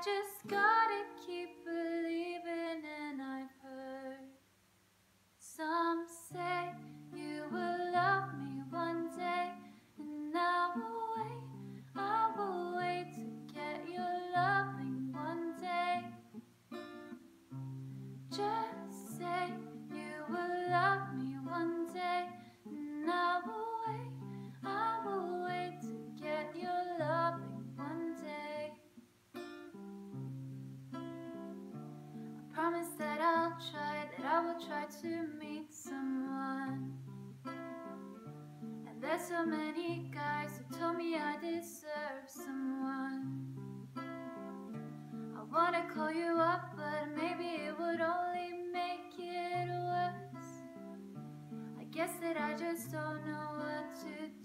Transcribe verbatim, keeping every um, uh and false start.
just gotta keep believing. And I've heard some say you will love me one day, and I will wait, I will wait to get your loving one day. Just say you will love me one day, and I will wait, I will wait to get your loving one day. I promise that I'll try, that I will try to meet someone. And there's so many guys who told me I deserve someone. I wanna call you up, but maybe it would only make it worse. I guess that I just don't know what to do.